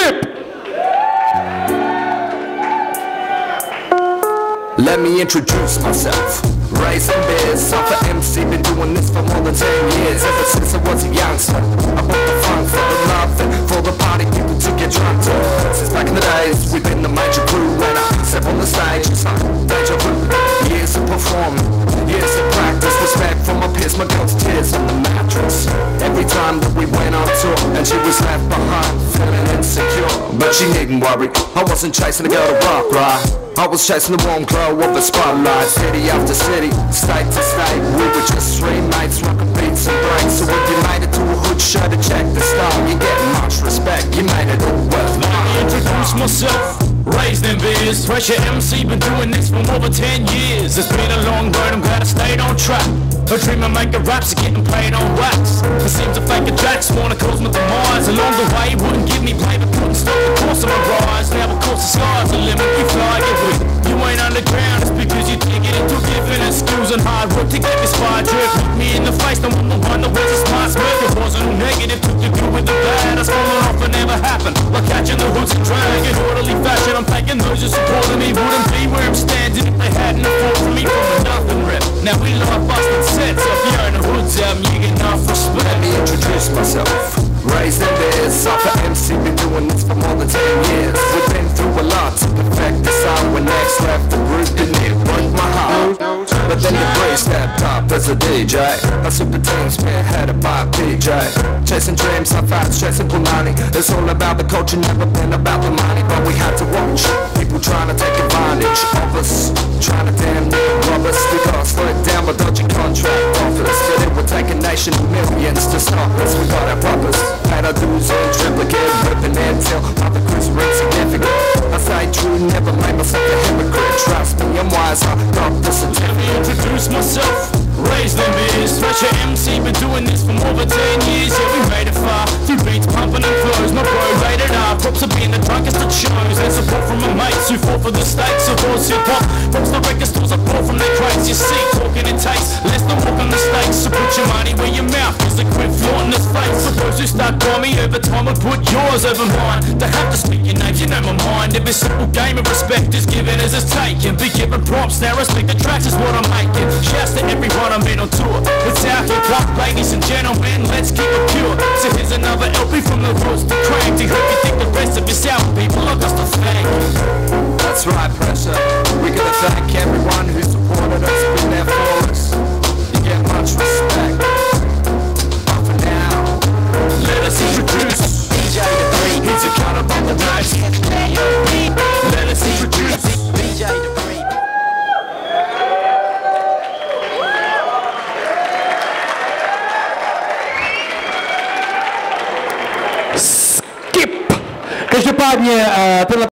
Skip! Let me introduce myself. Raising beers, I'm for MC, been doing this for more than 10 years. Ever since I was a youngster, I brought the funk for the love and for the party people to get drunk to. Since back in the days, we've been the major crew. When I step on the stage, it's like deja vu. Years of performing, years of practice. Respect from my peers, my girl's tears on the mattress. Every time that we went on tour, and she was left behind, feeling insecure. But she needn't worry, I wasn't chasing a girl to rock, right? I was chasing the warm glow of the spotlight. City after city, state to state, we were just three mates, rocking beats and breaks. So if you made it to a hood show to check the style, you get much respect, you made it all worth. Let me introduce myself. Raised in beers, Pressure MC, been doing this for more than 10 years. It's been a long road, I'm glad I stayed on track. A dream of making raps are getting played on wax. It seems to fake a jacks wanna cause my demise. Along the way, wouldn't give me play, but couldn't stop the course of my rise. Now of course the sky's the limit, we fly it with. You ain't underground, it's because you dig it into giving and skills and hard work to get this fire drip. Look me in the face, don't want the one that wears a smart smirk. It wasn't all negative, took the good with the bad. That's falling off and never happened. Like catching the hooks and dragging orderly fashion. I'm taking those who supported me, wouldn't be where I'm standing if they hadn't afforded me from a nothing rip. Now we love busting sets, if you're in the hoods album, you get enough respect. Let me introduce myself. Raised in beers, I'm for MC, been doing this for more than 10 years. We've been through a lot to perfect the sound. When next left the group, and it broke my heart. But then the Bree stepped up as a DJ. A super team spearheaded by PJ. Chasing dreams, how fast, chasing money. It's all about the culture, never been about the money. But we had to watch people trying to take advantage of us, trying to damn near rob us. We got slowed down by dodgy contract offers, but it would take a nation of millions to stop us. We got our purpose, paid our dues in triplicate, ripping until other crews were insignificant. I say true, never made myself a hypocrite. Trust me, I'm wise, I got the certificate. Let me introduce myself. Raised in beers, Pressure MC, been doing this for more than 10 years. Yeah, we made it far, through beats pumping and flows. My bro rated R, props of being the drunkest that shows. And support from my mates who fought for the stakes of all hip-hop. Props the record stores I bought from their crates. You see, talking it takes less than walking the stakes. So put your money where your mouth is and quit flaunting this face. For those who start by me over time, would put yours over mine. They have to speak your names, you know my mind. Every simple game of respect is given as it's taken. Be given props, now respect the tracks is what I'm making. Shouts to everyone I'm in on tour. It's our hip-hop, ladies and gentlemen, let's keep it pure. So here's another LP from the roots to crank. To hope you think the rest of your South people are just a thank. That's right, Pressure. We gotta thank everyone who supported us, been there for us. You get much respect. But for now, Let us introduce DJ Debris. He's a cut up on the race. Let us introduce DJ Debris. Skip! Každopádně